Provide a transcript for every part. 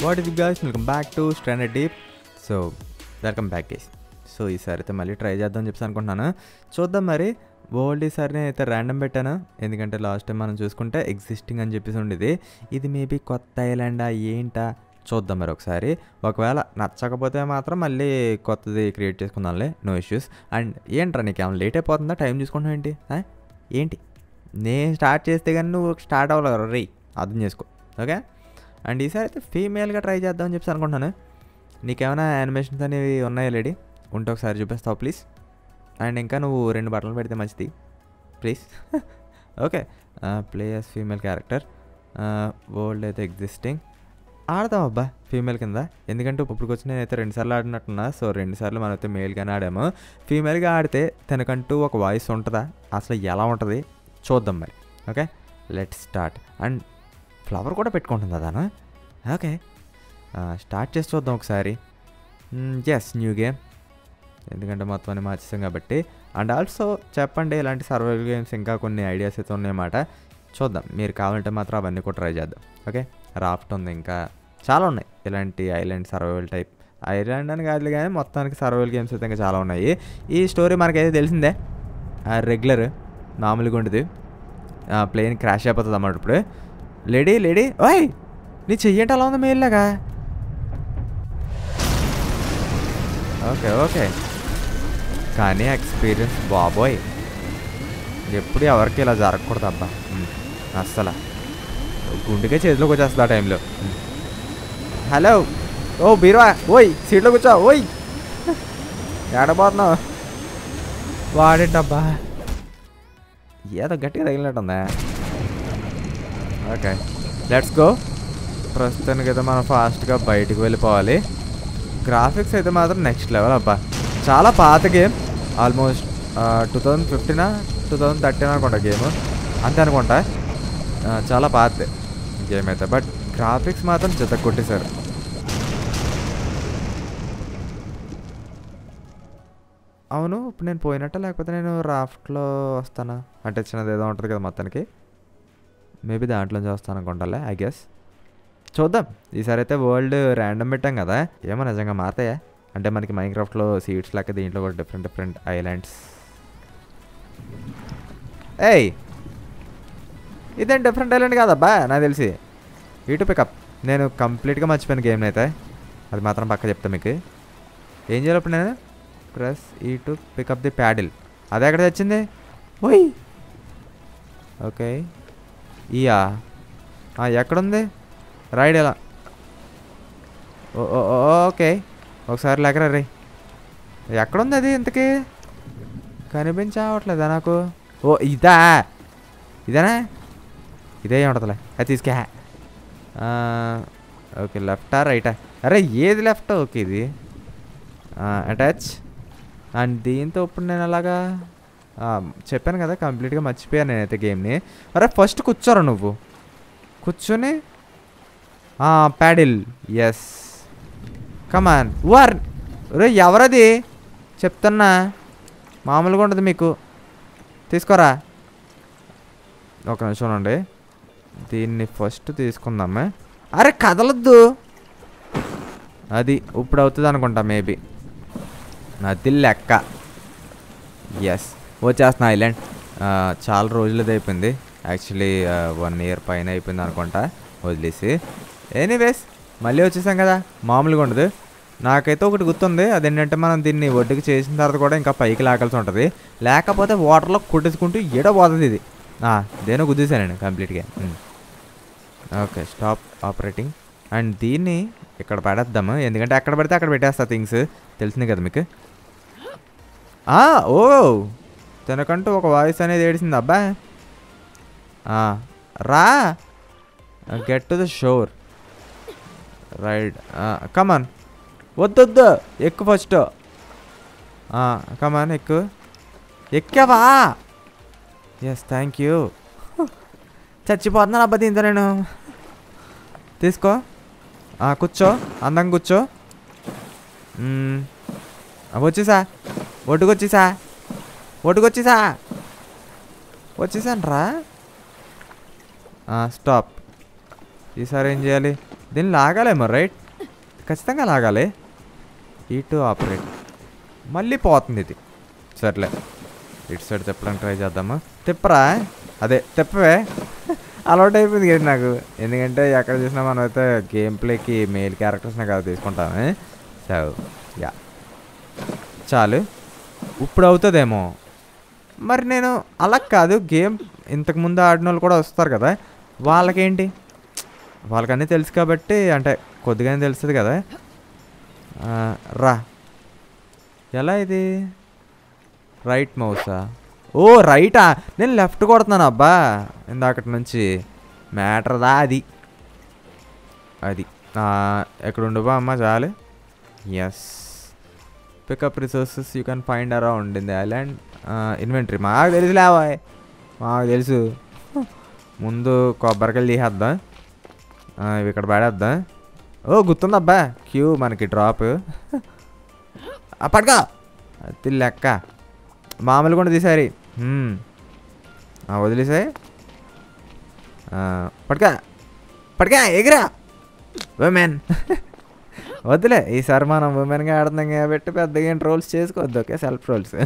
What is guys, welcome back to Stranded Deep. So welcome back guys. So ఈసారి అయితే మళ్ళీ try చేద్దామని చెప్పి అనుకుంటున్నాను. చూద్దాం మరి. వరల్డ్ ఈసారి నేను అయితే ర్యాండమ్ పెట్టాను, ఎందుకంటే లాస్ట్ టైం మనం చూసుకుంటే ఎగ్జిస్టింగ్ అని చెప్పేసి ఉండేది. ఇది మేబీ కొత్త ఐలాండా ఏంటా చూద్దాం మరి ఒకసారి. ఒకవేళ నచ్చకపోతే మాత్రం మళ్ళీ కొత్తది క్రియేట్ చేసుకుందాంలే, నో ఇష్యూస్. అండ్ ఏంట్రా నీకు ఏమైనా లేట్ అయిపోతుందా? టైం చూసుకుంటున్నావు ఏంటి? ఏంటి నేను స్టార్ట్ చేస్తే కానీ నువ్వు స్టార్ట్ అవ్వలేరు రే, అర్థం చేసుకో. ఓకే. అండ్ ఈసారి అయితే ఫీమేల్గా ట్రై చేద్దామని చెప్పి అనుకుంటున్నాను. నీకేమైనా యానిమేషన్స్ అనేవి ఉన్నాయా లేడీ? ఉంటే ఒకసారి చూపిస్తావు ప్లీజ్. అండ్ ఇంకా నువ్వు 2 బట్టలు పెడితే మంచిది please. Okay. Play as female character. World అయితే ఎగ్జిస్టింగ్. ఆడదాం అబ్బా ఫీమేల్ కింద, ఎందుకంటే ఇప్పుడు వచ్చి నేనైతే 2 సార్లు ఆడినట్టున్నా. సో 2 సార్లు మనమైతే మేల్గానే ఆడాము. ఫీమేల్గా ఆడితే తనకంటూ ఒక వాయిస్ ఉంటుందా, అసలు ఎలా ఉంటుంది చూద్దాం మరి. Okay, let's start. And flower కూడా పెట్టుకుంటుంది అదానా. ఓకే, స్టార్ట్ చేసి చూద్దాం ఒకసారి. ఎస్, న్యూ గేమ్, ఎందుకంటే మొత్తం అన్ని మార్చేసాం కాబట్టి. అండ్ ఆల్సో చెప్పండి, ఇలాంటి సర్వైవల్ గేమ్స్ ఇంకా కొన్ని ఐడియాస్ అయితే ఉన్నాయన్నమాట. చూద్దాం, మీరు కావాలంటే మాత్రం అవన్నీ కూడా ట్రై చేద్దాం. ఓకే, రాఫ్ట్ ఉంది, ఇంకా చాలా ఉన్నాయి ఇలాంటి ఐలాండ్ సర్వైవల్ టైప్. ఐలాండ్ అని కాదు కానీ మొత్తానికి సర్వైవల్ గేమ్స్ అయితే ఇంకా చాలా ఉన్నాయి. ఈ స్టోరీ మనకైతే తెలిసిందే, రెగ్యులర్ మామూలుగా ఉండదు. ప్లేన్ క్రాష్ అయిపోతుంది అన్నమాట. ఇప్పుడు లేడీ ఓయ్, నీ చెయ్యంటే అలా ఉంది మేల్లాగా. ఓకే, కానీ ఎక్స్పీరియన్స్ బాబోయ్, ఎప్పుడు ఎవరికి ఇలా జరగకూడదు అబ్బా అస్సలు. గుండెకే చేతిలోకి వచ్చేస్తుంది ఆ టైంలో. హలో, ఓ బీరువా, ఓయ్ సీట్లో కూర్చో, ఓయ్ ఏడబోతున్నావు వాడేంటబ్బా, ఏదో గట్టిగా తగిలినట్టుందా. Okay, let's go. ప్రస్తుతానికి అయితే మనం ఫాస్ట్గా బయటకు వెళ్ళిపోవాలి. గ్రాఫిక్స్ అయితే మాత్రం నెక్స్ట్ లెవెల్ అబ్బా. చాలా పాత గేమ్, ఆల్మోస్ట్ 2015 2013 అనుకుంటా గేమ్, అంతే అనుకుంటా. చాలా పాత గేమ్ అయితే, బట్ గ్రాఫిక్స్ మాత్రం జత కొట్టేశారు. అవును, ఇప్పుడు నేను పోయినట్ట లేకపోతే నేను రాఫ్ట్లో వస్తానా? అంటే చిన్నది ఏదో ఉంటుంది కదా మొత్తానికి, మేబీ దాంట్లోంచి వస్తాను అనుకుంటాలే ఐ గెస్. చూద్దాం. ఈసారి అయితే వరల్డ్ ర్యాండమ్ పెట్టాం కదా, ఏమో నిజంగా మారుతాయా? అంటే మనకి మైన్క్రాఫ్ట్లో సీడ్స్ లెక్క దీంట్లో కూడా డిఫరెంట్ ఐలాండ్స్. ఏయ్, ఇదేం డిఫరెంట్ ఐలాండ్ కాదబ్బా నాకు తెలిసి. ఈ2 పికప్, నేను కంప్లీట్గా మర్చిపోయాను గేమ్ని అయితే, అది మాత్రం పక్క చెప్తా మీకు. ఏం చేయాలి ఇప్పుడు నేను? Press E2 pick up the paddle. అది ఎక్కడ తెచ్చింది? ఓయ్ ఓకే, ఇయా ఎక్కడుంది? రైడ్ ఎలా? ఓకే, ఒకసారి లేకరా రే. ఎక్కడుంది అది? ఇంతకీ కనిపించవట్లేదా నాకు? ఓ ఇదేనా? ఇదే ఉంటుందిలే, అది తీసుకే. ఓకే, లెఫ్టా రైటా? అరే ఏది లెఫ్ట్? ఓకే, ఇది అటాచ్. అండ్ దీంతో ఇప్పుడు నేను అలాగా చెప్పాను కదా, కంప్లీట్గా మర్చిపోయాను నేనైతే గేమ్ని. అరే ఫస్ట్ కూర్చోరా నువ్వు, కూర్చొని ప్యాడిల్. ఎస్, కమాన్. రే ఎవరది చెప్తున్నా, మామూలుగా ఉండదు మీకు. తీసుకోరా. ఒక నిమిషం ఉండండి, దీన్ని ఫస్ట్ తీసుకుందామే. అరే కదలొద్దు, అది ఇప్పుడు అవుతుంది అనుకుంటా మేబీ, అది లెక్క. ఎస్, వచ్చేస్తున్నా ఐలాండ్. చాలా రోజులది అయిపోయింది యాక్చువల్లీ, 1 year పైన అయిపోయింది అనుకుంటా వదిలేసి. ఎనీవేస్ మళ్ళీ వచ్చేసాం కదా, మామూలుగా ఉండదు. నాకైతే ఒకటి గుర్తుంది, అదేంటంటే మనం దీన్ని ఒడ్డుకి చేసిన తర్వాత కూడా ఇంకా పైకి లాగాల్సి ఉంటుంది, లేకపోతే వాటర్లో కొట్టేసుకుంటూ పోతుంది ఇది. దేనో గుద్దేశాను నేను కంప్లీట్గా. Okay, stop operating. అండ్ దీన్ని ఇక్కడ పడేద్దాము, ఎందుకంటే ఎక్కడ పడితే అక్కడ పెట్టేస్తా థింగ్స్, తెలిసింది కదా మీకు. ఓ తనకంటూ ఒక వాయిస్ అనేది ఏడిసింది అబ్బా. రా, get to the shore, ride. Come on, వద్దొద్దు, ఎక్కు ఫస్ట్. కమాన్, ఎక్కావా? Yes, thank you. చచ్చిపోతున్నాను అబ్బా దీంతో నేను. తీసుకో, కూర్చో, అందంగా కూర్చో. వచ్చేసా, వచ్చేసాను రా. స్టాప్. ఈసారి ఏం చేయాలి? దీన్ని లాగాలేమో రైట్, ఖచ్చితంగా లాగాలి. ఈ టు ఆపరేట్. మళ్ళీ పోతుంది ఇది. సర్లే ఇటు సైడ్ తిప్పడానికి ట్రై చేద్దామా. తిప్పరా, అదే తిప్పవే. అలవాటు అయిపోయింది కదా నాకు, ఎందుకంటే ఎక్కడ చూసినా మనం అయితే గేమ్ ప్లేకి మెయిల్ క్యారెక్టర్స్నే కదా తీసుకుంటాము. సో యా చాలు. ఇప్పుడు అవుతుందేమో. మరి నేను అలా కాదు, గేమ్ ఇంతకుముందు ఆడిన వాళ్ళు కూడా వస్తారు కదా, వాళ్ళకేంటి, వాళ్ళకన్నీ తెలుసు కాబట్టి, అంటే కొద్దిగానే తెలుస్తుంది కదా. రా, ఎలా ఇది రైట్ మౌసా? ఓ రైటా, నేను లెఫ్ట్ కొడుతున్నాను అబ్బా ఇందాకటి నుంచి. మ్యాటర్దా అది. అది ఎక్కడ ఉండబా అమ్మ చాలు. Yes, pick up resources you can find around in the island. Inventory మాకు తెలుసులేవా, మాకు తెలుసు. ముందు కొబ్బరికాయలు తీసేద్దాం, ఇవి ఇక్కడ పడేద్దాం. ఓ గుర్తుందబ్బా క్యూ మనకి డ్రాప్. పడగా అది లెక్క, మామూలు కూడా తీసారి వదిలేసాయి. పడకా పడకా ఎగిరా ఉమెన్. వద్దులే, ఈసారి మనం ఉమెన్గా ఆడుతున్నాం కాబట్టి పెద్దగా ఏం ట్రోల్స్ చేసుకోవద్దు. Okay, self trolls.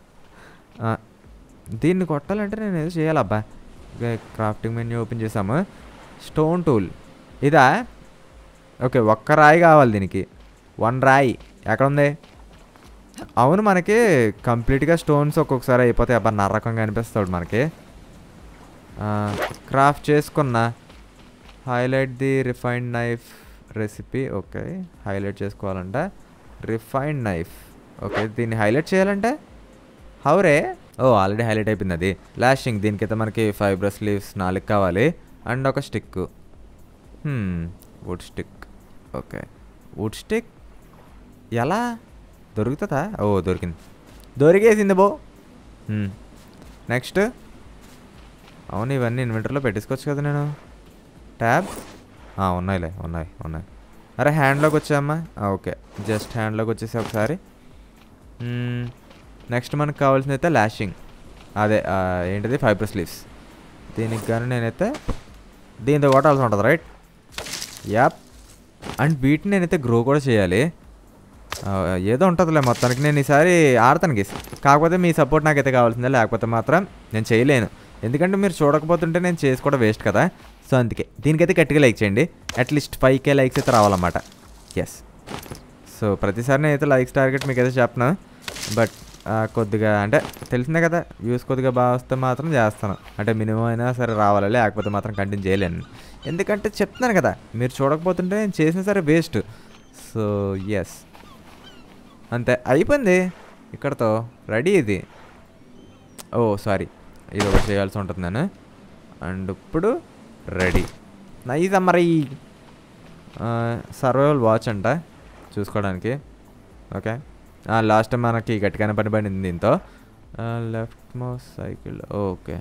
దీన్ని కొట్టాలంటే నేను ఏదో చేయాలబ్బా. క్రాఫ్టింగ్ మెన్యూ ఓపెన్ చేసాము. స్టోన్ టూల్ ఇదా? ఓకే, ఒక్క రాయి కావాలి దీనికి. 1 రాయి ఎక్కడ ఉంది? అవును, మనకి కంప్లీట్గా స్టోన్స్ ఒక్కొక్కసారి అయిపోతాయి అబ్బా, నరకంగా అనిపిస్తాడు మనకి. క్రాఫ్ట్ చేసుకున్నా. Highlight the refined knife recipe. Okay, highlight చేసుకోవాలంట రిఫైన్డ్ నైఫ్. ఓకే, దీన్ని హైలైట్ చేయాలంటే హౌరే. ఓ ఆల్రెడీ హైలైట్ అయిపోయింది అది. లాషింగ్, దీనికైతే మనకి ఫైబ్రస్ లీవ్స్ 4 కావాలి అండ్ ఒక stick. Wood stick. Okay, wood stick ఎలా దొరుకుతుందా? ఓ దొరికింది, దొరికేసింది బో. నెక్స్ట్, అవును ఇవన్నీ ఇన్వెంటర్లో పెట్టేసుకోవచ్చు కదా నేను. ట్యాబ్ ఉన్నాయిలే, ఉన్నాయి. అరే హ్యాండ్లోకి వచ్చామ్మా. ఓకే, జస్ట్ హ్యాండ్లోకి వచ్చేసి ఒకసారి. నెక్స్ట్ మనకు కావాల్సింది అయితే లాషింగ్, అదే ఏంటిది ఫైబ్రస్ లీవ్స్. దీనికి కానీ నేనైతే దీంతో కొట్టాల్సి ఉంటుంది రైట్. యాప్, అండ్ వీటిని నేనైతే గ్రో కూడా చేయాలి. ఏదో ఉంటుందిలే మొత్తానికి. నేను ఈసారి ఆడతాను గేసి, కాకపోతే మీ సపోర్ట్ నాకైతే కావాల్సిందే, లేకపోతే మాత్రం నేను చేయలేను. ఎందుకంటే మీరు చూడకపోతుంటే నేను చేసి కూడా వేస్ట్ కదా. సో అందుకే దీనికైతే గట్టిగా లైక్ చేయండి. అట్లీస్ట్ 5K లైక్స్ అయితే రావాలన్నమాట. ఎస్, సో ప్రతిసారి నేనైతే లైక్స్ టార్గెట్ మీకు అయితే చెప్పను, బట్ కొద్దిగా అంటే తెలిసిందే కదా, వ్యూస్ కొద్దిగా బాగా వస్తే మాత్రం చేస్తాను. అంటే మినిమం అయినా సరే రావాలి, లేకపోతే మాత్రం కంటిన్యూ చేయలేను. ఎందుకంటే చెప్తున్నాను కదా, మీరు చూడకపోతుంటే నేను చేసినా సరే వేస్ట్. సో ఎస్, అంతే అయిపోయింది ఇక్కడతో రెడీ ఇది. ఓ సారీ, ఇది ఒకటి చేయాల్సి ఉంటుంది నేను. అండ్ ఇప్పుడు రెడీ. నైస్ అమ్మరి. సర్వైవల్ వాచ్ అంట చూసుకోవడానికి. ఓకే, లాస్ట్ టైం మనకి గట్టిగానే పడింది దీంతో. Left mouse cycle. Okay,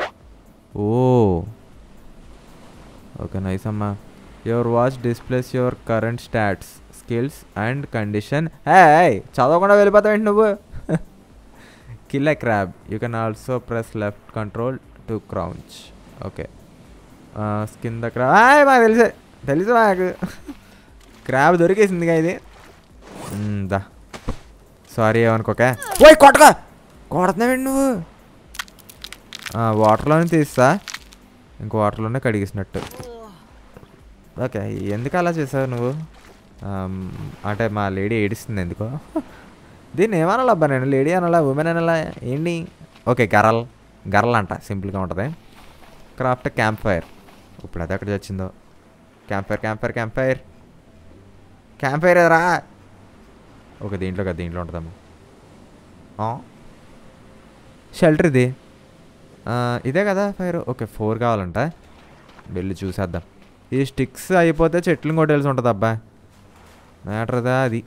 okay nice అమ్మా. Your watch displays your current stats, skills and condition. Hey చదవకుండా వెళ్ళిపోతావేంటి నువ్వు? Kill a crab, you can also press left control to crouch. Okay, skin the crab. మాకు తెలుసు మాకు. Crab దొరికేసిందిగా ఇది. దా సారీ ఏమనుకోకే. ఓయ్ కొడుతున్నావేంటి నువ్వు? వాటర్లోనే తీస్తా, ఇంకో వాటర్లోనే కడిగేసినట్టు. ఓకే, ఎందుకు అలా చేసావు నువ్వు? అంటే మా లేడీ ఏడిస్తుంది ఎందుకో. దీన్ని ఏమనాలబ్బా నేను, లేడీ అనాలా ఉమెన్ అనాలా ఏంటి? ఓకే, గర్ల్ అంట, సింపుల్గా ఉంటుంది. Craft camp fire. ఇప్పుడు అది ఎక్కడ వచ్చిందో. Camp fire ఎదరా. ఓకే, దీంట్లో ఉంటుందమ్మా. షెల్టర్ ఇది, ఇదే కదా ఫైర్. ఓకే, 4 కావాలంట, వెళ్ళి చూసేద్దాం. ఈ స్టిక్స్ అయిపోతే చెట్లు కొట్టేసి ఉంటుంది అబ్బా, మ్యాటర్దా అది.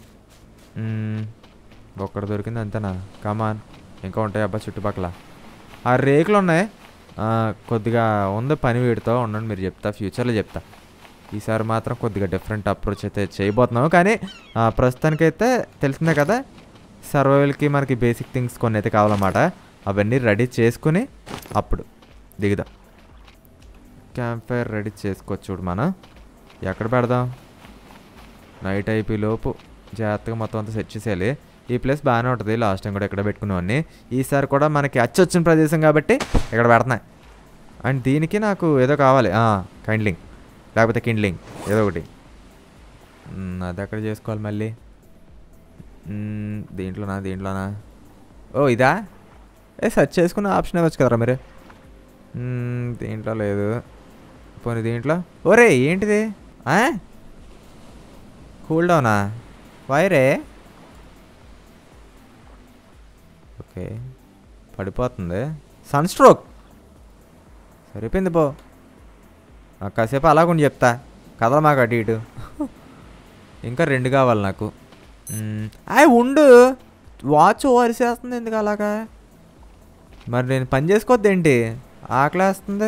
ఒక్కడ దొరికింది అంతేనా? కమాన్, ఇంకా ఉంటాయి అబ్బా చుట్టుపక్కల. ఆ రేకులు ఉన్నాయి, కొద్దిగా ఉంది పని వీడితో. ఉండండి, మీరు చెప్తా, ఫ్యూచర్లో చెప్తా. ఈసారి మాత్రం కొద్దిగా డిఫరెంట్ అప్రోచ్ అయితే చేయబోతున్నాము. కానీ ప్రస్తుతానికైతే తెలిసిందే కదా, సర్వైవల్కి మనకి బేసిక్ థింగ్స్ కొన్ని అయితే కావాలన్నమాట. అవన్నీ రెడీ చేసుకుని అప్పుడు దిగుదాం. క్యాంప్ ఫైర్ రెడీ చేసుకోవచ్చు చూడు మనం. ఎక్కడ పెడదాం? నైట్ అయిపోయి లోపు జాగ్రత్తగా మొత్తం అంతా సెట్ చేసేయాలి. ఈ ప్లేస్ బాగానే ఉంటుంది. లాస్ట్ టైం కూడా ఇక్కడ పెట్టుకున్నామని. ఈసారి కూడా మనకి అచ్చొచ్చిన ప్రదేశం కాబట్టి ఇక్కడ పెడుతున్నాయి. అండ్ దీనికి నాకు ఏదో కావాలి, కైండ్లింగ్ లేకపోతే కిండ్లింగ్ ఏదో ఒకటి. అది ఎక్కడ చేసుకోవాలి మళ్ళీ? దీంట్లోనా? ఓ ఇదా? సెర్చ్ చేసుకున్న ఆప్షన్ ఇవ్వచ్చు కదరా మీరు. దీంట్లో లేదు. పోనీ దీంట్లో. ఓరే ఏంటిది? కూల్ డౌనా? వైరే ఓకే పడిపోతుంది. సన్ స్ట్రోక్ సరిపోయింది పో. కాసేపు అలాగుండి చెప్తా కథలు మాకు అటు ఇటు. ఇంకా 2 కావాలి నాకు. ఉండు, వాచ్ వరిసేస్తుంది ఎందుకు అలాగా? మరి నేను పని చేసుకోవద్దు ఏంటి? ఆకలేస్తుంది.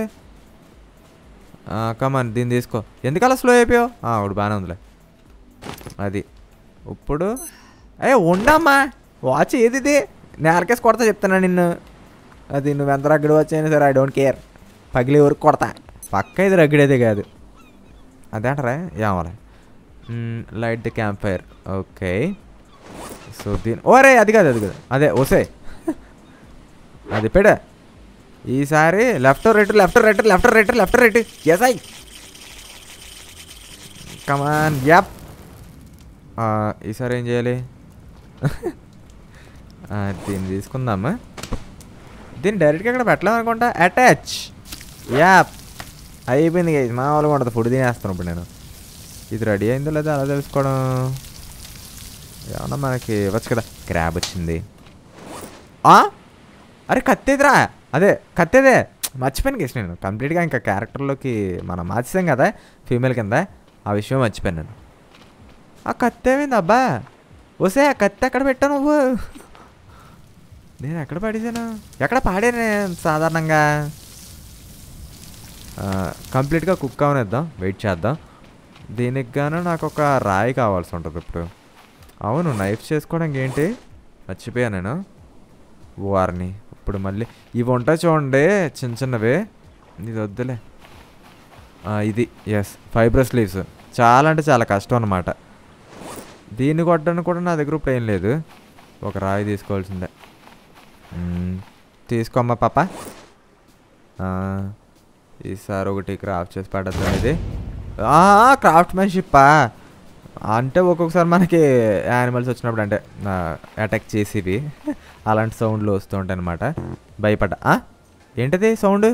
కమాన్ దీన్ని తీసుకో. ఎందుకలా స్లో అయిపోయావు? ఇప్పుడు బాగానే ఉందిలే. అది ఇప్పుడు ఉండమ్మా. వాచ్ ఏది ఇది? నేలకేసి కొడతా చెప్తాను నిన్ను. అది నువ్వు ఎంత రగ్గడి వచ్చైనా సరే ఐ డోంట్ కేర్. పగిలి ఊరికి కొడతా. పక్క ఇది రగ్గడేదే కాదు. అదేంటరా ఏమరా? Light the camp fire. Okay so ఓరే అది కాదు అదే ఓసే అది పెడ. ఈసారి లెఫ్ట్ రైట్ ఎస్ ఐ కమాన్ యాప్. ఈసారి ఏం చేయాలి? దీన్ని తీసుకుందామా? దీన్ని డైరెక్ట్గా ఇక్కడ పెట్టలేమనుకుంటా. అటాచ్ యాప్ అయిపోయింది. మామూలుగా ఉంటుంది. ఫుడ్ తినేస్తాను ఇప్పుడు నేను. ఇది రెడీ అయిందో లేదా అలా తెలుసుకోవడం. ఏమన్నా మనకి ఇవ్వచ్చు కదా. క్రాబ్ వచ్చింది. అరే కత్తేదిరా. అదే కత్తేదే మర్చిపోయాను కేసు. నేను కంప్లీట్గా ఇంకా క్యారెక్టర్లోకి మనం మార్చేసాం కదా ఫీమేల్ కింద. ఆ విషయం మర్చిపోయాను నేను. ఆ కత్తి ఏమైంది అబ్బా? వస్తే ఆ కత్తి ఎక్కడ పెట్టావు నువ్వు? నేను ఎక్కడ పడేసాను? ఎక్కడ పాడాను సాధారణంగా? కంప్లీట్గా కుక్ అవనిద్దాం. వెయిట్ చేద్దాం. దీనికి గాను నాకు ఒక రాయి కావాల్సి ఉంటుంది ఇప్పుడు. అవును నైఫ్ చేసుకోవడానికి ఏంటి మర్చిపోయాను నేను. వారిని ఇప్పుడు మళ్ళీ ఇవి ఉంటాయి చూడండి చిన్నవి. ఇది వద్దులే. ఇది ఎస్ ఫైబ్రస్ లీవ్స్. చాలా అంటే చాలా కష్టం అన్నమాట. దీన్ని కొట్టడానికి కూడా నా దగ్గర ఇప్పుడు ఏం లేదు. ఒక రాయి తీసుకోవాల్సిందే. తీసుకోమ్మా పాప. ఈసారి ఒకటి క్రాఫ్ట్ చేసి పడద్దాం. ఇది క్రాఫ్ట్ మ్యాన్షిప్పా అంటే ఒక్కొక్కసారి మనకి యానిమల్స్ వచ్చినప్పుడు అంటే అటాక్ చేసేవి అలాంటి సౌండ్లు వస్తూ ఉంటాయి అన్నమాట. భయపడ్డా. ఏంటిది సౌండ్?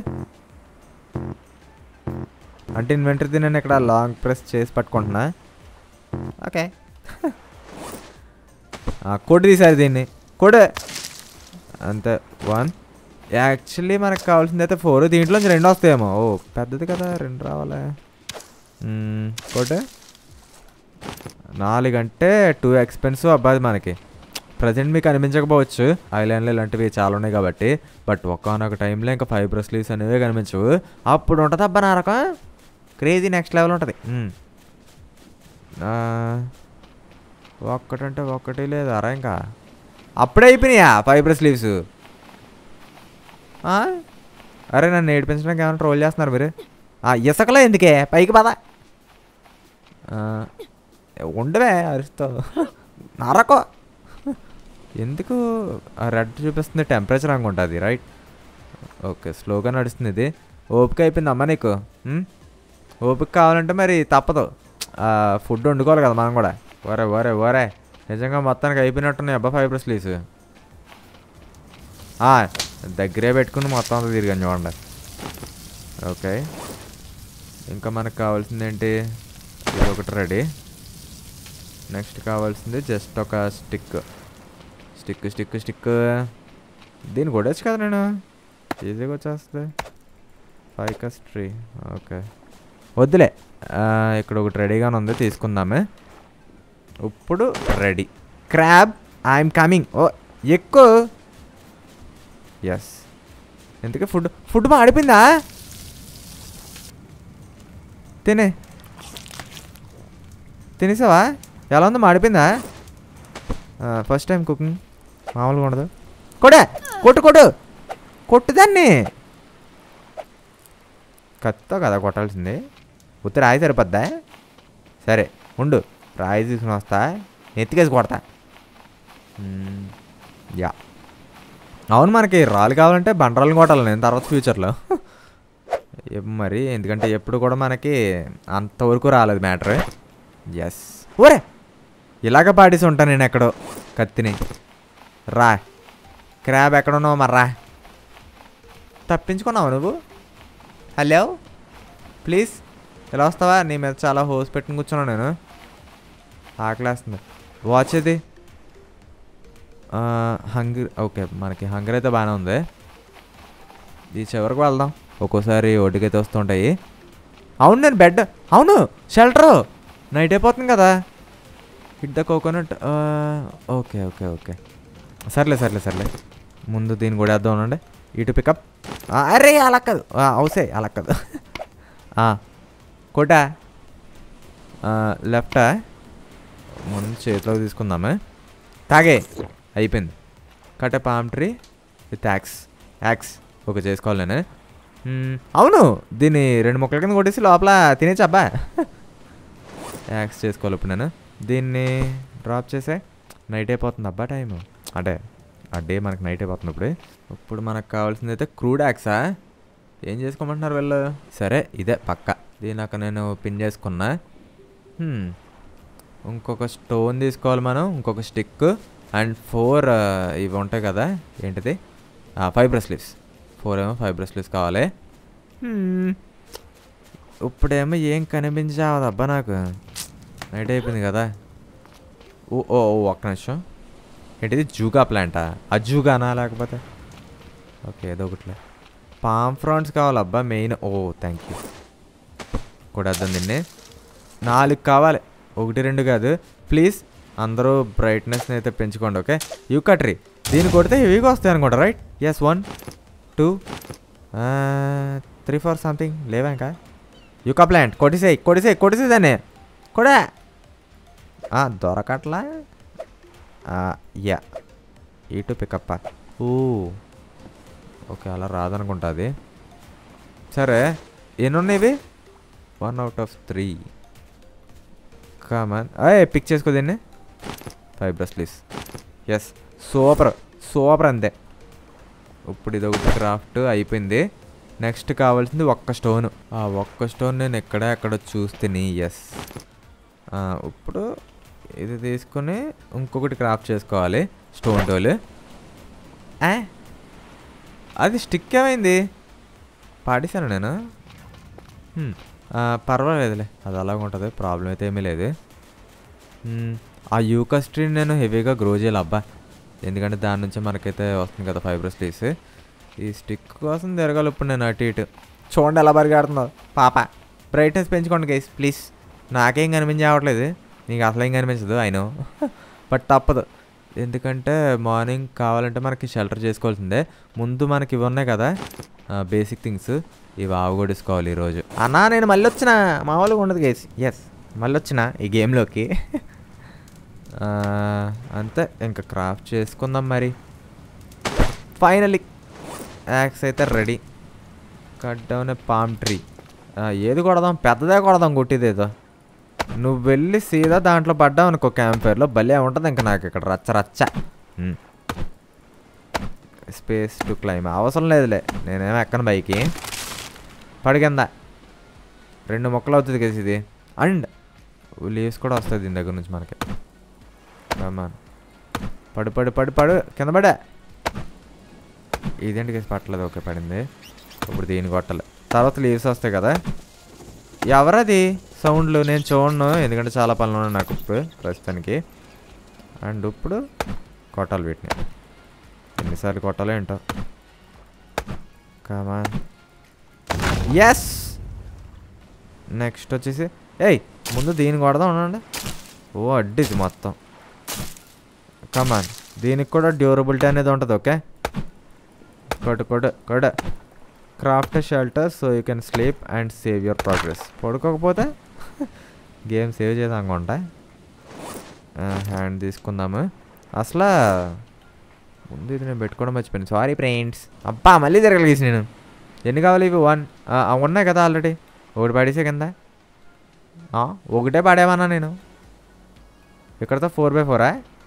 అంటే ఇన్వెంటరీ నేను ఇక్కడ లాంగ్ ప్రెస్ చేసి పట్టుకుంటున్నా. ఓకే కొడు తీసారు దీన్ని. కొడు అంతే. 1 యాక్చువల్లీ మనకు కావాల్సింది అయితే 4. దీంట్లోంచి 2 వస్తాయేమో. ఓ పెద్దది కదా 2 రావాలి. కొడు 4 అంటే 2 ఎక్స్పెన్సివ్ అబ్బాది మనకి. ప్రజెంట్ మీకు అనిపించకపోవచ్చు ఐలాండ్లో ఇలాంటివి చాలా ఉన్నాయి కాబట్టి. బట్ ఒక్కనొక టైంలో ఇంకా ఫైబ్రస్ లీవ్స్ అనేవి కనిపించవు. అప్పుడు ఉంటుంది అబ్బా నా రకం క్రేజీ నెక్స్ట్ లెవెల్ ఉంటుంది. ఒక్కటంటే ఒక్కటి లేదారా ఇంకా అప్పుడే అయిపోయినాయా ఫైబ్రస్ లీవ్స్? అరే నన్ను ఏడిపించడానికి ఏమైనా ట్రోల్ చేస్తున్నారు మీరు? ఇసుకలో ఎందుకే పైకి పద. ఉండవే అరుస్తావు నరకో. ఎందుకు రెడ్ చూపిస్తుంది? టెంపరేచర్ అనుకుంటుంది రైట్. ఓకే స్లోగా నడుస్తుంది ఇది. ఓపిక అయిపోయింది అమ్మ నీకు. ఓపిక కావాలంటే మరి తప్పదు. ఫుడ్ వండుకోవాలి కదా మనం కూడా. ఓరే నిజంగా మొత్తానికి అయిపోయినట్టున్నాయి అబ్బా ఫైబ్రస్ లీవ్స్. దగ్గరే పెట్టుకుని మొత్తం అంతా తిరిగాను చూడండి. ఓకే ఇంకా మనకు కావాల్సింది ఏంటి? ఇది ఒకటి రెడీ. నెక్స్ట్ కావాల్సింది జస్ట్ ఒక స్టిక్. దీన్ని కొట్టచ్చు కదా నేను. ఈజీగా వచ్చేస్తుంది. Ficus tree. ఓకే వద్దులే. ఇక్కడ ఒకటి రెడీగానే ఉంది తీసుకుందామే. ఇప్పుడు రెడీ. Crab I'm coming. ఓ ఎక్కువ. ఎస్ ఎందుకే ఫుడ్ మాడిపోయిందా? తినేసావా? ఎలా ఉందో మాడిపోయిందా? ఫస్ట్ టైం కుకింగ్ మామూలుగా ఉండదు. కొట్టు దాన్ని. కత్తో కదా కొట్టాల్సింది. ఉత్తర ఆగి సరిపోద్దా? సరే ఉండు, రాయి తీసుకుని వస్తా, ఎత్తికేసి కొడతా. యా అవును, మనకి రాళ్ళు కావాలంటే బండరాలను కొట్టాలి నేను తర్వాత ఫ్యూచర్లో. మరి ఎందుకంటే ఎప్పుడు కూడా మనకి అంతవరకు రాలేదు మ్యాటర్. ఎస్ ఓరే, ఇలాగ పాడేసి ఉంటాను నేను ఎక్కడో కత్తిని. రా క్రాబ్ ఎక్కడున్నావు మర్రా, తప్పించుకున్నావు నువ్వు. హలో ప్లీజ్ ఇలా వస్తావా? నీ మీద చాలా హోస్ పెట్టుకుని కూర్చున్నాను నేను. ఆకలేస్తుంది. వాచ్ ఇది హంగర్. ఓకే మనకి హంగర్ అయితే బాగానే ఉంది. ఈ చివరికి వెళ్దాం, ఒక్కోసారి ఒడ్డుకైతే వస్తుంటాయి. అవును నేను బెడ్, అవును షెల్టరు, నైట్ అయిపోతుంది కదా. Hit the coconut. Okay okay okay సర్లే సర్లే సర్లే, ముందు దీన్ని కూడా వేద్దాం ఉండండి. ఇటు పికప్. అరే అలా కాదు, అవుసే అలా కాదు. కోటా లెఫ్టా, ముందు చేతిలోకి తీసుకుందామే. తాగే అయిపోయింది. కట్టే palm tree with axe okay చేసుకోవాలి నేను. అవును దీన్ని 2 ముక్కల కింద కొట్టేసి లోపల తినేసి అబ్బా. యాక్స్ చేసుకోవాలి ఇప్పుడు నేను. దీన్ని డ్రాప్ చేసే, నైట్ అయిపోతుంది అబ్బా టైము, అంటే ఆ డే మనకు నైట్ అయిపోతుంది ఇప్పుడు. ఇప్పుడు మనకు కావాల్సింది అయితే క్రూడ్ యాక్సా. ఏం చేసుకోమంటున్నారు వీళ్ళు? సరే ఇదే పక్క, దీని నేను పిన్ చేసుకున్నా. ఇంకొక స్టోన్ తీసుకోవాలి మనం, ఇంకొక స్టిక్ అండ్ 4 ఇవి ఉంటాయి కదా, ఏంటిది 5 బ్రష్లీవ్స్. 4 ఏమో 5 బ్రష్లీవ్స్ కావాలి. ఇప్పుడేమో ఏం కనిపించావదు అబ్బా నాకు, నైట్ అయిపోయింది కదా. ఓ ఒక్క నిమిషం, ఏంటిది జూగా ప్లాంటా? అజూగానా లేకపోతే ఓకే ఏదో ఒకట్లే. పామ్ ఫ్రాన్స్ కావాలబ్బా మెయిన్. ఓ థ్యాంక్ యూ. కొడేద్దాం దీన్ని. 4 కావాలి, 1 2 కాదు ప్లీజ్. అందరూ బ్రైట్నెస్ని అయితే పెంచుకోండి. ఓకే యూకట్రీ దీన్ని కొడితే హెవీగా వస్తాయి అనుకుంటా రైట్? ఎస్ 1 2 3 4 సంథింగ్ లేవా ఇంకా. యూకా ప్లాంట్ కొడిసే దాన్ని కూడా దొరకట్లా. యా ఇటు పికప్. ఓకే అలా రాదనుకుంటా అది. సరే ఎన్ని ఉన్నాయి ఇవి? 1 out of 3. కామన్ పిక్ చేసుకో దీన్ని. 5 బ్రష్లీవ్స్. ఎస్ సూపర్ అంతే. ఇప్పుడు ఇది ఒకటి క్రాఫ్ట్ అయిపోయింది. నెక్స్ట్ కావాల్సింది ఒక్క స్టోన్. ఒక్క స్టోన్ నేను ఎక్కడ చూస్తేని. ఎస్ ఇప్పుడు ఇది తీసుకొని ఇంకొకటి క్రాఫ్ట్ చేసుకోవాలి. Stone toll. అది స్టిక్ ఏమైంది? పాడేశాను నేను. పర్వాలేదులే, అది అలాగ ఉంటుంది, ప్రాబ్లం అయితే ఏమీ లేదు. ఆ యూకస్ ట్రీని నేను హెవీగా గ్రో చేయాలి అబ్బా, ఎందుకంటే దాని నుంచి మనకైతే వస్తుంది కదా 5 బ్రష్లీవ్స్. ఈ స్టిక్ కోసం తిరగాలి ఇప్పుడు నేను అటు ఇటు. చూడండి ఎలా పరిగెడుతుందో పాప. బ్రైట్నెస్ పెంచుకోండి గైస్ ప్లీజ్. నాకేం కనిపించవట్లేదు, నీకు అసలు ఏం కనిపించదు అయినో, బట్ తప్పదు. ఎందుకంటే మార్నింగ్ కావాలంటే మనకి షెల్టర్ చేసుకోవాల్సిందే. ముందు మనకి ఇవి ఉన్నాయి కదా బేసిక్ థింగ్స్, ఇవి ఆవగొడుసుకోవాలి ఈరోజు. అన్నా నేను మళ్ళీ వచ్చిన, మామూలుగా ఉండదు గైస్. ఎస్ మళ్ళీ వచ్చిన ఈ గేమ్లోకి. అంతే ఇంకా క్రాఫ్ట్ చేసుకుందాం మరి. ఫైనలీ యాక్స్ అయితే ready. Cut down palm tree. ఏది కొడదాం? పెద్దదే కొడదాం కొట్టేదేదో. నువ్వు వెళ్ళి సీదా దాంట్లో పడ్డావు అనుకో క్యాంప్ ఫైర్లో, భలే ఉంటుంది ఇంకా నాకు ఇక్కడ రచ్చ. స్పేస్ టు క్లైమ్ అవసరం లేదులే, నేనేమో ఎక్కను బైకి. పడికిందా 2 మొక్కలు అవుతుంది కదా ఇది. అండ్ లీవ్స్ కూడా వస్తుంది దీని దగ్గర నుంచి మనకి. పడు కింద పడా. ఇదేంటి కేసు పట్టలేదు. ఓకే పడింది. ఇప్పుడు దీన్ని కొట్టాలి, తర్వాత లీవ్స్ వస్తాయి కదా. ఎవరది సౌండ్లు? నేను చూడను ఎందుకంటే చాలా పనులు ఉన్నాయి నాకు ఇప్పుడు ప్రస్తుతానికి. అండ్ ఇప్పుడు కొట్టాలి వీటిని. ఎన్నిసార్లు కొట్టాలో ఏంటో. కమాన్. ఎస్ నెక్స్ట్ వచ్చేసి ముందు దీన్ని కొడదాం ఉండండి. అడ్డిది మొత్తం. కమాన్ దీనికి కూడా డ్యూరబిలిటీ అనేది ఉంటుంది. ఓకే కొడు craft shelter so you can sleep and save your progress. పడుకోకపోతే గేమ్ సేవ్ చేద్దాం అనుకుంటా. హ్యాండ్ తీసుకుందాము. అసలు ముందు ఇది నేను పెట్టుకోవడం మర్చిపోయాను, సారీ ఫ్రెండ్స్. అబ్బా మళ్ళీ తిరగలిగేసి నేను. ఎన్ని కావాలి ఇవి? 1 ఉన్నాయి కదా ఆల్రెడీ, ఒకటి పడేసే కింద. ఒకటే పడేమన్నా నేను ఇక్కడతో 4x4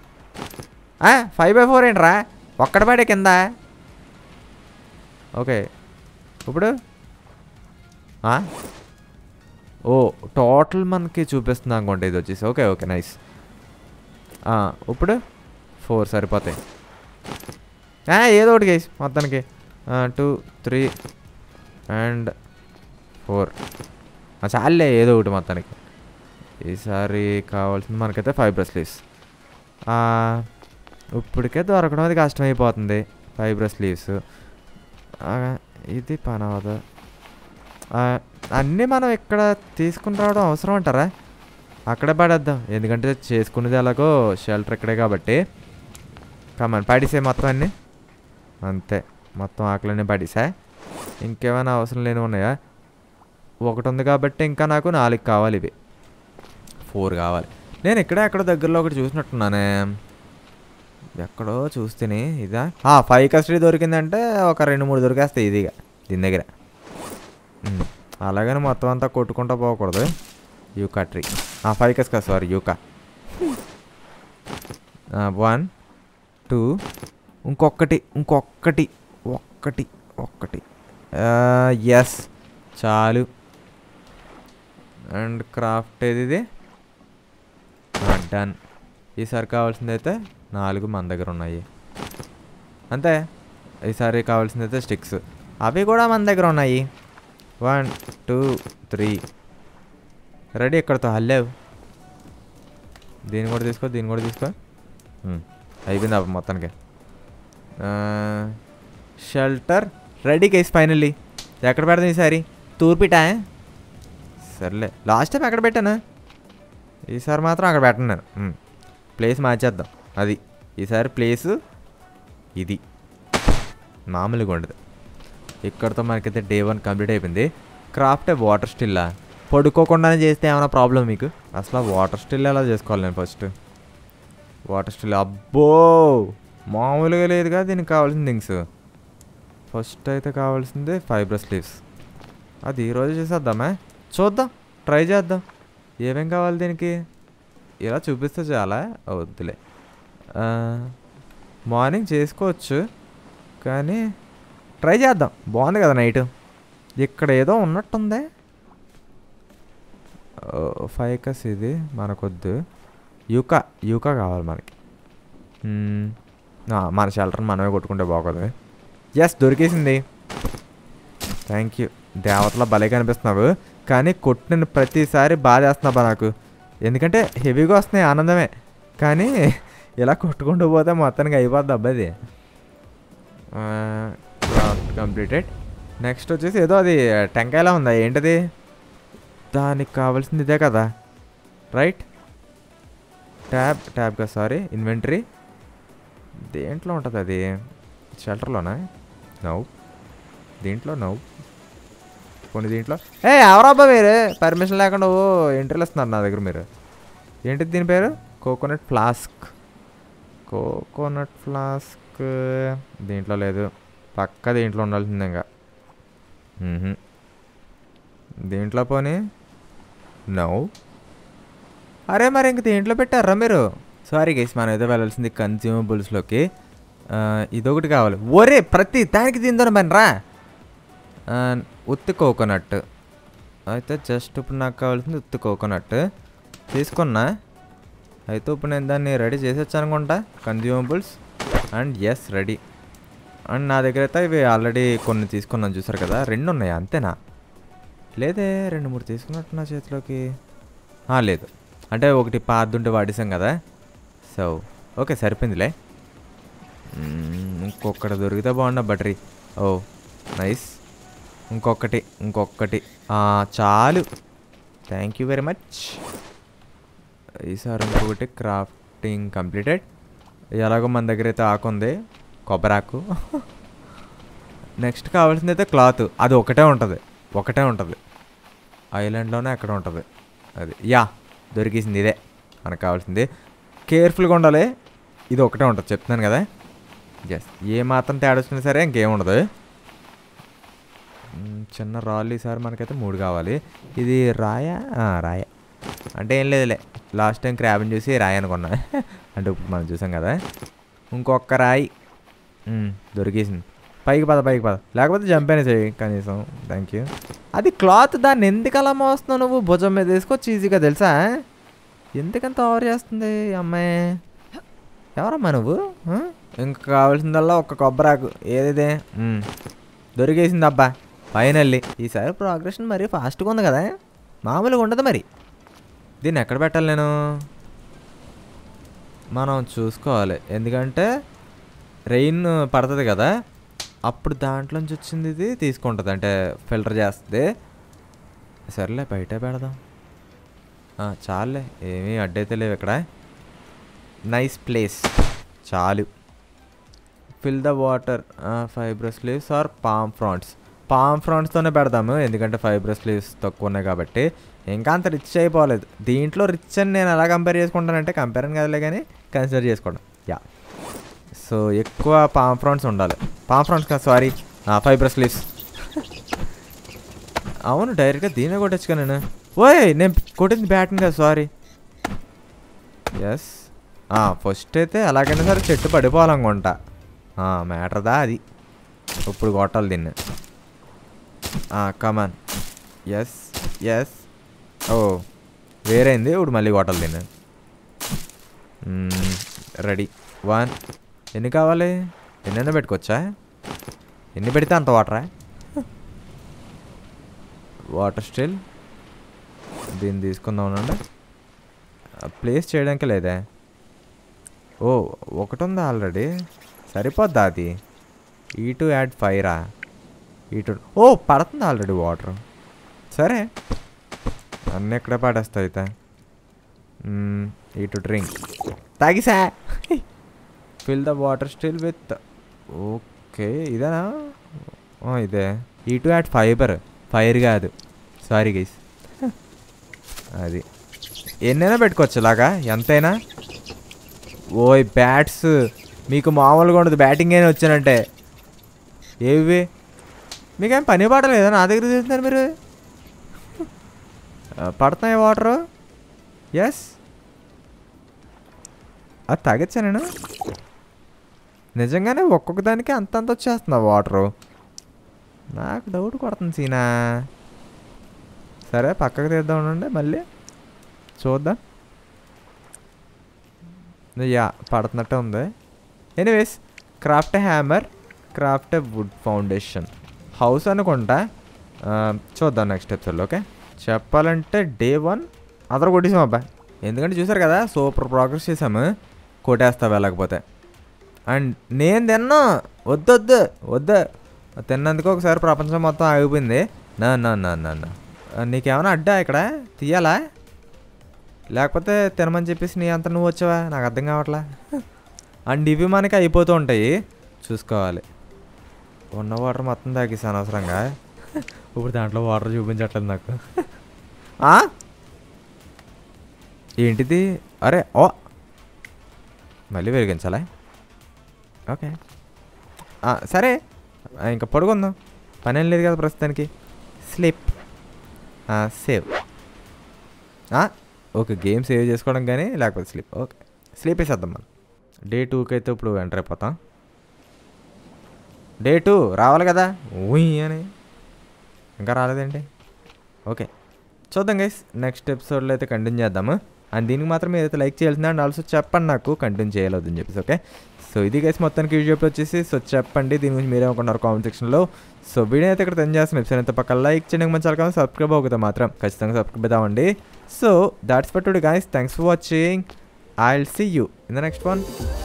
5x4 ఏంట్రా ఒక్కడ పడే కింద ఓకే ఇప్పుడు ఓ టోటల్ మనకి చూపిస్తుంది అనుకోండి ఇది వచ్చేసి ఓకే ఓకే నైస్ ఇప్పుడు 4 సరిపోతాయి ఏదో ఒకటి గైస్ మొత్తానికి 2 3 అండ్ 4 చాలే ఏదో ఒకటి మొత్తానికి ఈసారి కావాల్సింది మనకైతే 5 బ్రెస్లీవ్స్ ఇప్పటికే దొరకడం అది కష్టమైపోతుంది 5 బ్రెస్లీవ్స్ ఇది పని అవ్వదు అన్నీ మనం ఇక్కడ తీసుకుని రావడం అవసరం అంటారా అక్కడే పడేద్దాం ఎందుకంటే చేసుకునేది ఎలాగో షెల్టర్ ఇక్కడే కాబట్టి కమన్ పడిసే మొత్తం అన్నీ అంతే మొత్తం ఆకలిని పడిసా ఇంకేమైనా అవసరం లేని ఉన్నాయా ఒకటి ఉంది కాబట్టి ఇంకా నాకు 4 కావాలి ఇవి 4 కావాలి నేను ఇక్కడే ఎక్కడో దగ్గరలో ఒకటి చూసినట్టున్నానే ఎక్కడో చూస్తేనే ఇదా 5 కస్టడీ దొరికిందంటే ఒక 2-3 దొరికేస్తాయి ఇదిగా దీని దగ్గర అలాగని మొత్తం అంతా కొట్టుకుంటూ పోకూడదు యూకా ట్రీ 5 కస్ కదా సారీ యూకా 1 2 ఇంకొకటి ఎస్ చాలు అండ్ క్రాఫ్ట్ ఇది డన్ ఈసారి కావాల్సిందైతే 4 మన దగ్గర ఉన్నాయి అంతే ఈసారి కావాల్సిందైతే స్టిక్స్ అవి కూడా మన దగ్గర ఉన్నాయి 1 2 3 రెడీ ఇక్కడతో హల్లేవు దీన్ని కూడా తీసుకో అయిపోయింది అప్పుడు మొత్తానికి షెల్టర్ రెడీ కేసు ఫైనల్లీ ఎక్కడ పెడతాను ఈసారి తూర్పిటా సర్లే లాస్ట్ టైం ఎక్కడ పెట్టాను ఈసారి మాత్రం అక్కడ పెట్టను నేను ప్లేస్ మార్చేద్దాం అది ఈసారి ప్లేసు ఇది మామూలుగా ఉండదు ఇక్కడతో మనకైతే డే 1 కంప్లీట్ అయిపోయింది క్రాఫ్ట్ వాటర్ స్టిల్లా పడుకోకుండానే చేస్తే ఏమైనా ప్రాబ్లం మీకు అసలు వాటర్ స్టిల్ ఎలా చేసుకోవాలి నేను ఫస్ట్ వాటర్ స్టిల్ అబ్బో మామూలుగా లేదుగా దీనికి కావాల్సిన థింగ్స్ ఫస్ట్ అయితే కావాల్సింది 5 బ్రెస్లీవ్స్ అది ఈరోజు చేసేద్దామా చూద్దాం ట్రై చేద్దాం ఏమేం కావాలి దీనికి ఇలా చూపిస్తే చాలా వద్దులే మార్నింగ్ చేసుకోవచ్చు కానీ ట్రై చేద్దాం బాగుంది కదా నైట్ ఇక్కడ ఏదో ఉన్నట్టుంది 5 కస్ ఇది మనకొద్దు యూకా కావాలి మనకి మన షెల్టర్ని మనమే కొట్టుకుంటే బాగోదు ఎస్ దొరికేసింది థ్యాంక్ యూ దేవతలో భలే కనిపిస్తున్నావు కానీ కొట్టిన ప్రతిసారి బాధ వేస్తున్నావా నాకు ఎందుకంటే హెవీగా వస్తున్నాయి ఆనందమే కానీ ఇలా కొట్టుకుంటూ పోతే మొత్తానికి అయిపోద్ది అబ్బాయిది కంప్లీటెడ్ నెక్స్ట్ వచ్చేసి ఏదో అది టెంకాయలా ఉందా ఏంటది దానికి కావాల్సింది ఇదే కదా రైట్ ట్యాబ్ కదా సారీ ఇన్వెంటరీ దేంట్లో ఉంటుంది అది షెల్టర్లోనా దీంట్లో కొన్ని దీంట్లో ఎవరబ్బా మీరు పర్మిషన్ లేకుండా ఎంట్రీలు ఇస్తున్నారు నా దగ్గర మీరు ఏంటిది దీని పేరు కోకోనట్ ఫ్లాస్క్ దీంట్లో లేదు పక్కా దీంట్లో ఉండాల్సిందే ఇంకా దీంట్లో పోనీ అరే మరి ఇంక దీంట్లో పెట్టారా మీరు సారీ గైస్ మనం ఏదో వెళ్ళాల్సింది కన్జ్యూమబుల్స్లోకి ఇదొకటి కావాలి ఒరే ప్రతి దానికి తిందని పనిరా ఉత్తి కోకోనట్ అయితే జస్ట్ ఇప్పుడు నాకు కావాల్సింది ఉత్తి కోకోనట్ తీసుకున్నా అయితే ఇప్పుడు నేను దాన్ని రెడీ చేసేచ్చు అనుకుంటా consumables and yes ready and నా దగ్గర అయితే ఇవి ఆల్రెడీ కొన్ని తీసుకున్నాను చూసారు కదా 2 ఉన్నాయి అంతేనా లేదే 2-3 తీసుకున్నట్టు నా చేతిలోకి లేదు అంటే ఒకటి పాదుంటే వాడేసాం కదా సో ఓకే సరిపోయిందిలే ఇంకొకటి దొరికితే బాగుండా బటరీ నైస్ ఇంకొకటి చాలు థ్యాంక్ యూ వెరీ మచ్ ఈసారి ఇంకొకటి క్రాఫ్టింగ్ కంప్లీటెడ్ ఎలాగో మన దగ్గర అయితే ఆకు ఉంది కొబ్బరాకు నెక్స్ట్ కావాల్సింది అయితే క్లాత్ అది ఒకటే ఉంటుంది ఐలాండ్లోనే అక్కడ ఉంటుంది అది దొరికేసింది ఇదే మనకు కావాల్సింది కేర్ఫుల్గా ఉండాలి ఇది ఒకటే ఉంటుంది చెప్తున్నాను కదా జస్ట్ ఏ మాత్రం తేడా వచ్చినా సరే ఇంకేముండదు చిన్న రాళ్ళు ఈసారి మనకైతే 3 కావాలి ఇది రాయ అంటే ఏం లేదులే, లాస్ట్ టైం క్రాబ్ని చూసి రాయి అనుకున్నా. అంటే ఇప్పుడు మనం చూసాం కదా. ఇంకొక రాయి దొరికేసింది. పైకి పద లేకపోతే జంప్ అయినా చేయి కనీసం. Thank you. అది క్లాత్, దాన్ని ఎందుకు అలా మోస్తున్నావు నువ్వు? భుజం మీద వేసుకోవచ్చు ఈజీగా తెలుసా. ఎందుకంత ఓవర్ చేస్తుంది అమ్మాయి? ఎవరమ్మా నువ్వు? ఇంకా కావాల్సిందల్లా ఒక్క కొబ్బరాకు. ఏదిదే దొరికేసింది అబ్బా ఫైనల్లీ. ఈసారి ప్రోగ్రెషన్ మరీ ఫాస్ట్గా ఉంది కదా, మామూలుగా ఉండదు. మరి దీన్ని ఎక్కడ పెట్టాలి నేను? మనం చూసుకోవాలి, ఎందుకంటే రెయిన్ పడుతుంది కదా, అప్పుడు దాంట్లోంచి వచ్చింది ఇది తీసుకుంటుంది, అంటే ఫిల్టర్ చేస్తుంది. సరేలే బయటే పెడదాం. చాలులే, ఏమీ అడ్డైతే లేవు ఇక్కడ. నైస్ ప్లేస్, చాలు. Fill the water. Fibrous leaves or palm ఫ్రాంట్స్తోనే పెడదాము, ఎందుకంటే ఫైబ్రస్ లీవ్స్ తక్కువ ఉన్నాయి కాబట్టి. ఇంకా అంత రిచ్ అయిపోలేదు. దీంట్లో రిచ్ అని నేను ఎలా కంపేర్ చేసుకుంటానంటే, కంపేర్ అని కదలే కానీ కన్సిడర్ చేసుకోవడం. యా, సో ఎక్కువ పామ్ ఫ్రాంట్స్ ఉండాలి. పామ్ ఫ్రాంట్స్ కాదు, సారీ, ఫైబ్రస్ లీవ్స్. అవును, డైరెక్ట్గా దీనే కొట్టచ్చుగా నేను. ఓయ్, నేను కొట్టింది బ్యాట్ని కదా, సారీ. ఎస్, ఫస్ట్ అయితే ఎలాగైనా సరే చెట్టు పడిపోవాలనుకుంటా. మ్యాటర్దా అది. ఇప్పుడు కొట్టాలి దీన్ని. కమాన్. ఎస్. ఓ, వేరైంది. ఇప్పుడు మళ్ళీ కొట్టాలి దీన్ని. రెడీ. 1. ఎన్ని కావాలి? ఎన్నైనా పెట్టుకోవచ్చా? ఎన్ని పెడితే అంత వాటరా? వాటర్ స్టిల్ దీన్ని తీసుకుందాం అనండి. ప్లేస్ చేయడానికి లేదే. ఓ, ఒకటి ఉందా ఆల్రెడీ, సరిపోద్దా అది? E2 add 5రా. E2 ఓ పడుతుంది ఆల్రెడీ వాటర్. సరే, అన్నీ ఎక్కడే పాడేస్తావు అయితే. E2 డ్రింక్ తాగిసా. Fill the water still with. Okay, ఇదేనా? ఇదే. E2 యాడ్ ఫైర్ కాదు, సారీ గైస్. అది ఎన్నైనా పెట్టుకోవచ్చు ఇలాగా, ఎంతైనా. ఓయ్ బ్యాట్స్, మీకు మామూలుగా ఉండదు బ్యాటింగ్ అయినా వచ్చానంటే. ఏవి మీకేం పని పడలేదా? నా దగ్గర చూస్తున్నారు మీరు. పడుతున్నాయి వాటరు. ఎస్, అది తాగొచ్చా నేను? నిజంగానే ఒక్కొక్క దానికి అంతంత వచ్చేస్తున్నా వాటరు. నాకు డౌట్ కొడుతుంది సీనా. సరే, పక్కకు తీద్దాం ఉండండి, మళ్ళీ చూద్దాం. యా, పడుతున్నట్టే ఉంది. Anyways, craft hammer, craft wood foundation, house అనుకుంటా. చూద్దాం నెక్స్ట్ ఎపిసోడ్లో. ఓకే, చెప్పాలంటే డే 1 అదర్ కొట్టేసాం అబ్బా. ఎందుకంటే చూసారు కదా, సూపర్ ప్రోగ్రెస్ చేసాము. కొట్టేస్తా వెళ్ళకపోతే. అండ్ నేను తిన్నా, వద్దు తిన్నందుకు ఒకసారి ప్రపంచం మొత్తం ఆగిపోయింది. నా నీకేమైనా అడ్డా ఇక్కడ తీయాలా? లేకపోతే తినమని చెప్పేసి నీ అంత నువ్వు వచ్చావా? నాకు అర్థం కావట్లా. అండ్ ఇవి మనకి అయిపోతూ ఉంటాయి, చూసుకోవాలి. ఉన్న వాటర్ మొత్తం తాగేసి అనవసరంగా. ఇప్పుడు దాంట్లో వాటర్ చూపించట్లేదు నాకు. ఏంటిది? అరే ఓ, మళ్ళీ వెలిగించాలా? ఓకే, సరే, ఇంకా పడుకుందాం, పనేం లేదు కదా ప్రస్తుతానికి. Sleep, save. Okay, game save చేసుకోవడం కానీ, లేకపోతే స్లీప్. ఓకే, స్లీప్ వేసేద్దాం మనం. డే 2కి అయితే ఇప్పుడు ఎంటర్ అయిపోతాం. డే 2 రావాలి కదా అని, ఇంకా రాలేదేంటి? ఓకే, చూద్దాం గైస్, నెక్స్ట్ ఎపిసోడ్లో అయితే కంటిన్యూ చేద్దాము. అండ్ దీనికి మాత్రం ఏదైతే లైక్ చేయాల్సిందో అండ్ ఆల్సో చెప్పండి నాకు కంటిన్యూ చేయలేదని చెప్పేసి. ఓకే, సో ఇది గైస్ మొత్తానికి వీడియో వచ్చేసి. సో చెప్పండి దీని గురించి మీరేమనుకున్నారు కామెంట్ సెక్షన్లో. సో వీడియో అయితే ఇక్కడ తెన్ చేస్తాను. వెబ్సైట్ అయితే పక్కన లైక్ చేయడానికి మంచి చాలా సబ్స్క్రైబ్ అవుతుంది మాత్రం ఖచ్చితంగా సబ్స్క్రైబ్ అవుతామండి. So that's for today guys, thanks for watching. I will see you in the next one.